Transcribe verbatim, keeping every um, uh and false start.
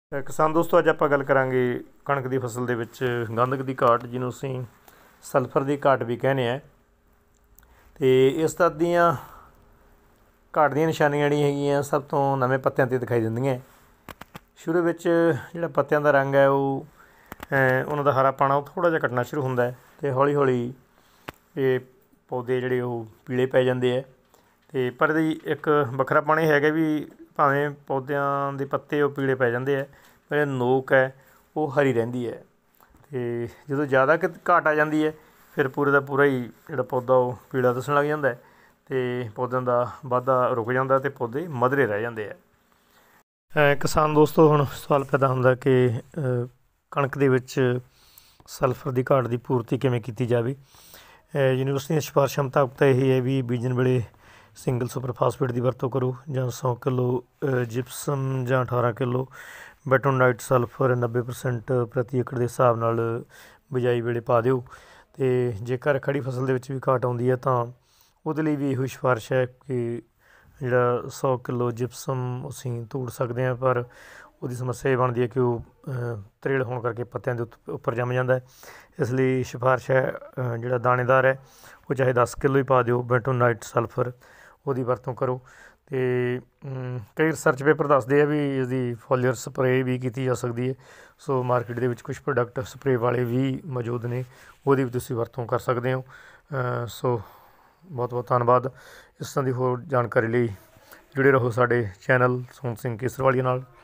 ਅ, ਕਿਸਾਨ ਦੋਸਤੋ, ਅੱਜ ਆਪਾਂ ਗੱਲ ਕਰਾਂਗੇ ਕਣਕ ਦੀ ਫਸਲ ਦੇ ਵਿੱਚ ਗੰਧਕ ਦੀ ਘਾਟ, ਜਿਹਨੂੰ ਅਸੀਂ ਸਲਫਰ ਦੀ ਘਾਟ ਵੀ ਕਹਿੰਦੇ ਹਾਂ। ਅਤੇ ਇਸ ਤਰ੍ਹਾਂ ਦੀਆਂ ਘਾਟ ਦੀਆਂ ਨਿਸ਼ਾਨੀਆਂ ਜਿਹੜੀਆਂ ਹੈਗੀਆਂ ਸਭ ਤੋਂ ਨਵੇਂ ਪੱਤਿਆਂ 'ਤੇ ਦਿਖਾਈ ਦਿੰਦੀਆਂ। ਸ਼ੁਰੂ ਵਿੱਚ ਜਿਹੜਾ ਪੱਤਿਆਂ ਦਾ ਰੰਗ ਹੈ ਉਹ ਅ, ਉਹਨਾਂ ਦਾ ਹਰਾ ਪਾਣਾ ਉਹ ਥੋੜ੍ਹਾ ਜਿਹਾ ਘਟਣਾ ਸ਼ੁਰੂ ਹੁੰਦਾ ਹੈ, ਅਤੇ ਹੌਲੀ ਹੌਲੀ ਇਹ ਪੌਦੇ ਜਿਹੜੇ ਉਹ ਪੀਲੇ ਪੈ ਜਾਂਦੇ ਹੈ। ਅਤੇ ਪਰ ਇਹਦੀ ਇੱਕ ਵੱਖਰਾ ਪਾਣੀ ਹੈਗਾ ਵੀ ਭਾਵੇਂ ਪੌਦਿਆਂ ਦੇ ਪੱਤੇ ਉਹ ਪੀਲੇ ਪੈ ਜਾਂਦੇ ਹੈ, ਪਰ ਇਹ ਨੋਕ ਹੈ ਉਹ ਹਰੀ ਰਹਿੰਦੀ ਹੈ। ਅਤੇ ਜਦੋਂ ਜ਼ਿਆਦਾ ਕਿ ਘਾਟ ਆ ਜਾਂਦੀ ਹੈ ਫਿਰ ਪੂਰੇ ਦਾ ਪੂਰਾ ਹੀ ਜਿਹੜਾ ਪੌਦਾ ਉਹ ਪੀਲਾ ਦਿਸਣ ਲੱਗ ਜਾਂਦਾ ਹੈ, ਅਤੇ ਪੌਦਿਆਂ ਦਾ ਵਾਧਾ ਰੁਕ ਜਾਂਦਾ ਅਤੇ ਪੌਦੇ ਮਧਰੇ ਰਹਿ ਜਾਂਦੇ ਹੈ। ਕਿਸਾਨ ਦੋਸਤੋ, ਹੁਣ ਸਵਾਲ ਪੈਦਾ ਹੁੰਦਾ ਕਿ ਅ, ਕਣਕ ਦੇ ਵਿੱਚ ਸਲਫਰ ਦੀ ਘਾਟ ਦੀ ਪੂਰਤੀ ਕਿਵੇਂ ਕੀਤੀ ਜਾਵੇ। ਯੂਨੀਵਰਸਿਟੀ ਦੀਆਂ ਸਿਫਾਰਸ਼ਾਂ ਮੁਤਾਬਕ ਤਾਂ ਇਹ ਹੈ ਵੀ ਬੀਜਣ ਵੇਲੇ ਸਿੰਗਲ ਸੁਪਰ ਫਾਸਫੇਟ ਦੀ ਵਰਤੋਂ ਕਰੋ, ਜਾਂ ਸੌ ਕਿਲੋ ਜਿਪਸਮ ਜਾਂ ਅਠਾਰਾਂ ਕਿਲੋ ਬੈਟੋਨਾਈਟ ਸਲਫਰ ਨੱਬੇ ਪ੍ਰਸੈਂਟ ਪ੍ਰਤੀ ਏਕੜ ਦੇ ਹਿਸਾਬ ਨਾਲ ਬਿਜਾਈ ਵੇਲੇ ਪਾ ਦਿਓ। ਅਤੇ ਜੇਕਰ ਖੜੀ ਫਸਲ ਦੇ ਵਿੱਚ ਵੀ ਘਾਟ ਆਉਂਦੀ ਹੈ ਤਾਂ ਉਹਦੇ ਲਈ ਵੀ ਇਹੋ ਸਿਫਾਰਿਸ਼ ਹੈ ਕਿ ਜਿਹੜਾ ਸੌ ਕਿਲੋ ਜਿਪਸਮ ਅਸੀਂ ਧੂੜ ਸਕਦੇ ਹਾਂ, ਪਰ ਉਹਦੀ ਸਮੱਸਿਆ ਇਹ ਬਣਦੀ ਹੈ ਕਿ ਉਹ ਤਰੇਲ ਹੋਣ ਕਰਕੇ ਪੱਤਿਆਂ ਦੇ ਉੱਤ ਉੱਪਰ ਜੰਮ ਜਾਂਦਾ ਹੈ। ਇਸ ਲਈ ਸਿਫਾਰਿਸ਼ ਹੈ ਜਿਹੜਾ ਦਾਣੇਦਾਰ ਹੈ ਉਹ ਚਾਹੇ ਦਸ ਕਿਲੋ ਹੀ ਪਾ ਦਿਓ ਬੈਟੋਨਾਈਟ ਸਲਫਰ, ਉਹਦੀ ਵਰਤੋਂ ਕਰੋ। ਅਤੇ ਕਈ ਰਿਸਰਚ ਪੇਪਰ ਦੱਸਦੇ ਆ ਵੀ ਇਸਦੀ ਫੋਲੀਅਰ ਸਪਰੇਅ ਵੀ ਕੀਤੀ ਜਾ ਸਕਦੀ ਹੈ। ਸੋ ਮਾਰਕੀਟ ਦੇ ਵਿੱਚ ਕੁਛ ਪ੍ਰੋਡਕਟ ਸਪਰੇਅ ਵਾਲੇ ਵੀ ਮੌਜੂਦ ਨੇ, ਉਹਦੀ ਵੀ ਤੁਸੀਂ ਵਰਤੋਂ ਕਰ ਸਕਦੇ ਹੋ। ਸੋ ਬਹੁਤ ਬਹੁਤ ਧੰਨਵਾਦ। ਇਸ ਤਰ੍ਹਾਂ ਦੀ ਹੋਰ ਜਾਣਕਾਰੀ ਲਈ ਜੁੜੇ ਰਹੋ ਸਾਡੇ ਚੈਨਲ ਸੋਹਣ ਸਿੰਘ ਕੇਸਰਵਾਲੀਆ ਨਾਲ।